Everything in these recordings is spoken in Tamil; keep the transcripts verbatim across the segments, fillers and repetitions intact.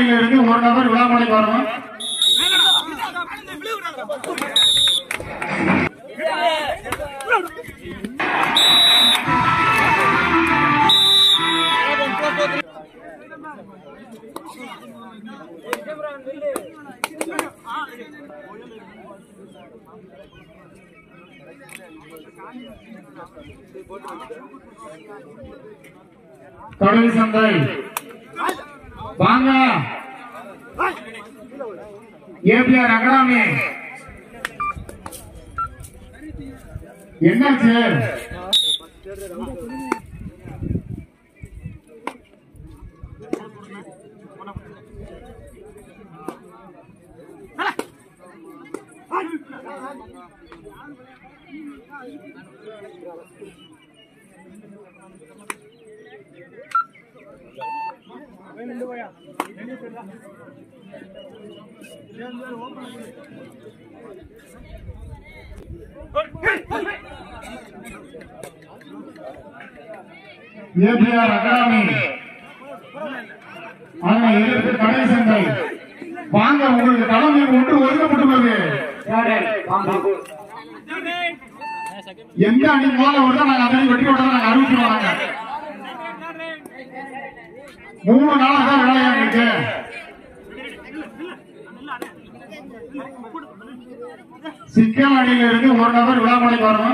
அணியிலிருந்து ஒரு நபர் விழாமலைக்கு வரணும். கடல் சந்தை வாங்க. ஏபிஆர் அகாடமி என்னாச்சு? ஏபிஆர் அகாடமி அதனை எதிர்த்து கடை சந்தை வாங்க. உங்களுக்கு தலைமை ஒன்று ஒதுக்கப்பட்டுள்ளது. எந்த அணி மூலம் வருதோ நாங்க அதனை வெட்டி விட நாங்க அறிவிச்சிருவாங்க. மூணு நாள் தான் வேலையா இருக்கு. சிக்கல் அணியில இருந்து ஒரு நபர் விழாமலைக்கு வரணும்.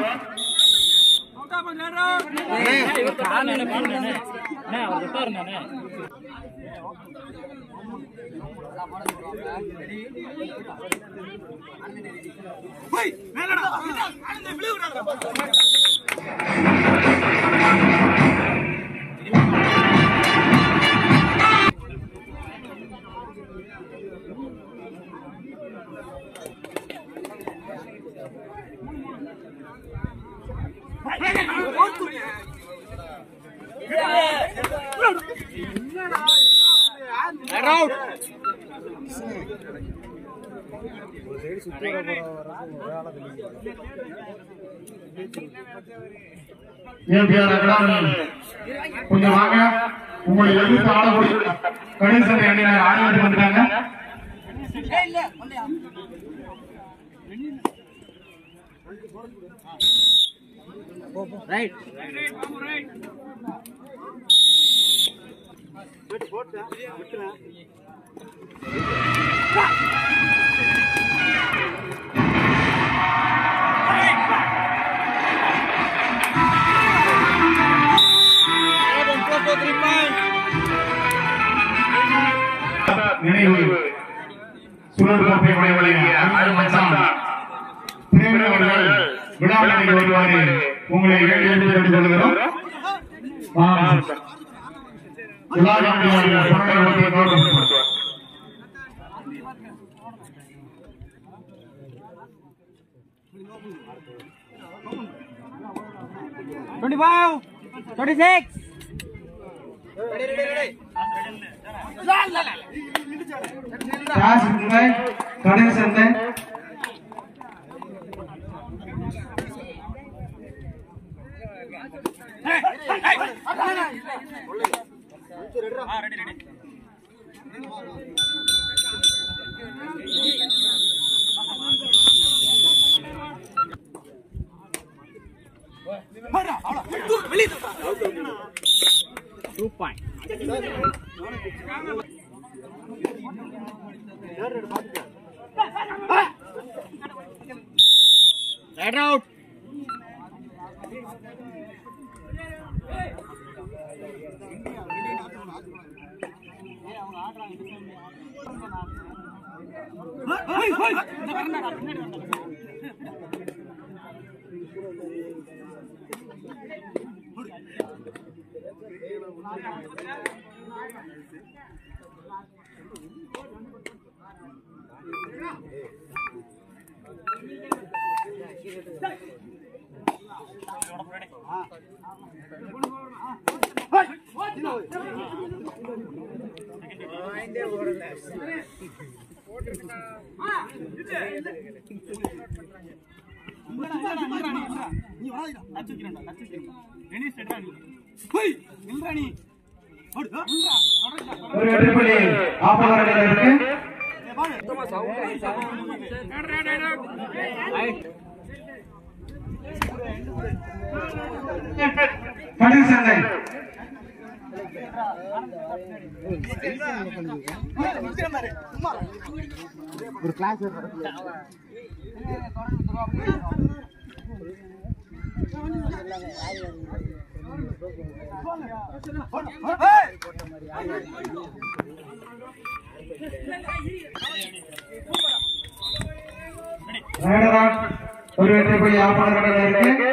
கொஞ்சம் வாங்க. உங்களை எதிர்த்து ஆளக்கூடிய கணேசன் அணியினர் ஆடிட்டு வந்துட்டாங்க. ரைட் நினைவு சுழற்கோப்பை வழங்கிய அருமச்சான் பிரேமி அவர்கள் விழாவிற்கு வருவாரு. உங்களை வேண்டிய கொள்கிறோம். twenty-five, twenty-six. Ready, ready, ready. Pass inside, cutting something. Hey, hey, hey. Ah, ready, ready. Two point. Right out. ஒரு வெற்றி புள்ளி ஆப்பனருக்கு இருக்கு. கடைசி சண்டை ஒரு கிளாஸ் ஒரு வெற்றி புள்ளி ஆப்பனருக்கு இருக்கு.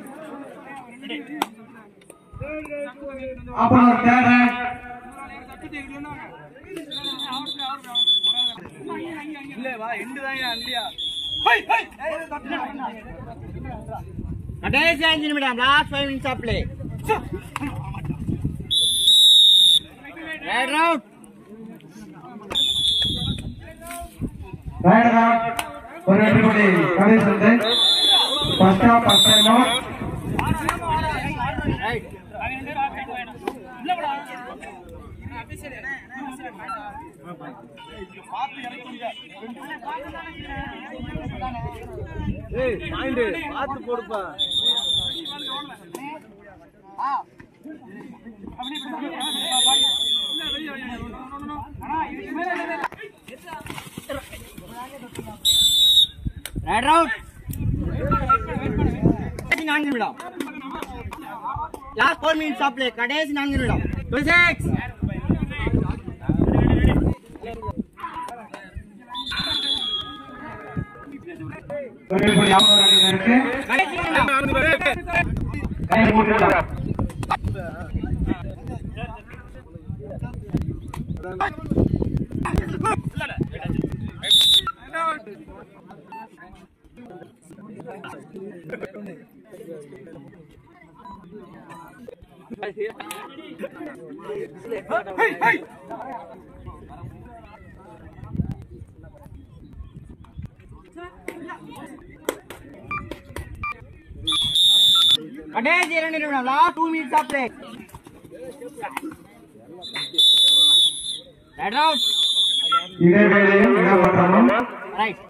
ஆப்பனர் தேர்ட் கடைசி அஞ்சு நிமிடம் last five minutes of play. Right out right out ஒரு வெற்றி புள்ளி கடைசி சண்டை first off first time out. Right ஏய் மைண்ட் பாத்து போடுப்பா. ரைட் அவுட் நான்கு நிமிடம் last four minutes of play. கடைசி நான்கு நிமிடம் சிக்ஸ் ஒரு புள்ளி ஆப்பனருக்கு இருக்கு. கடைசி நிமிடம் கடைசி மூன்று நிமிடம் கடைசி இரண்டு நிமிடம் last two minutes of play. Right out இடைவேளையும் இடமாற்றமும். ரைட்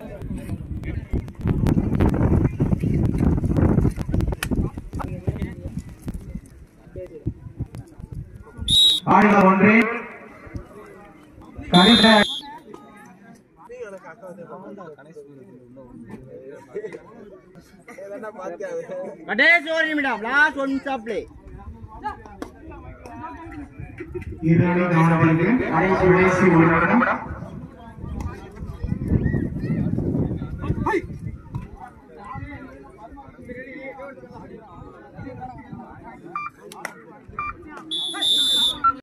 ஆடின ஒன்று கடைசி கடைசி ஒரு நிமிடம் last one minutes of play. இரு அணி கவனத்திற்கு கடைசி கடைசி ஒரு நிமிடம்.